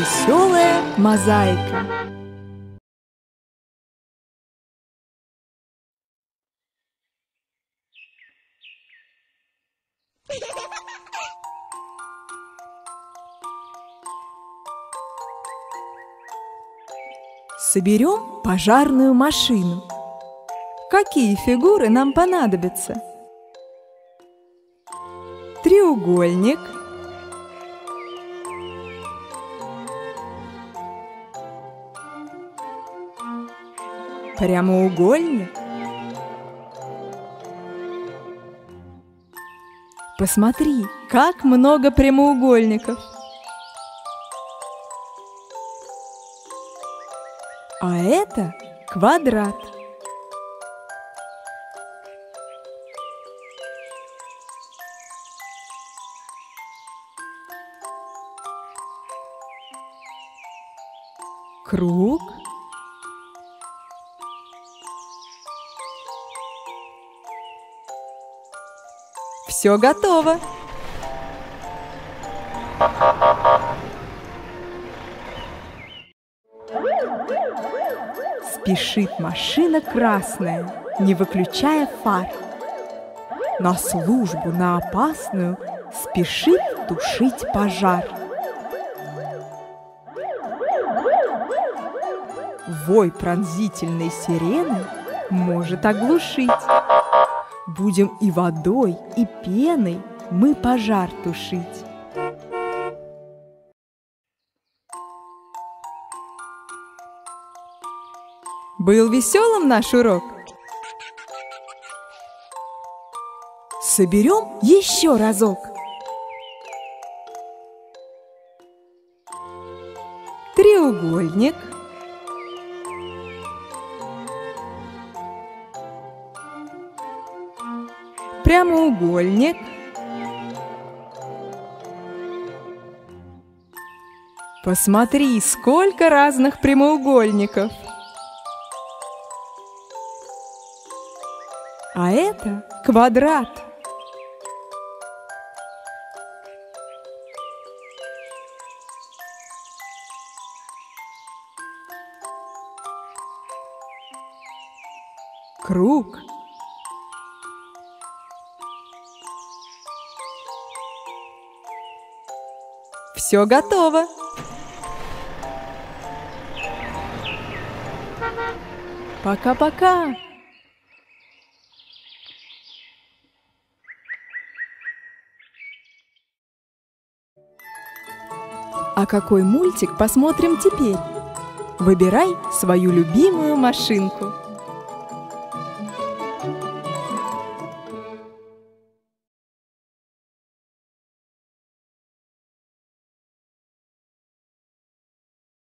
Веселая мозаика. Соберем пожарную машину. Какие фигуры нам понадобятся? Треугольник, прямоугольник. Посмотри, как много прямоугольников. А это квадрат. Круг. Все готово. Спешит машина красная, не выключая фар. На службу, на опасную, спешит тушить пожар. Вой пронзительной сирены может оглушить. Будем и водой, и пеной мы пожар тушить. Был веселым наш урок? Соберем еще разок. Треугольник, прямоугольник, посмотри, сколько разных прямоугольников. А это квадрат. Круг. Все готово. Пока-пока. А какой мультик посмотрим теперь? Выбирай свою любимую машинку.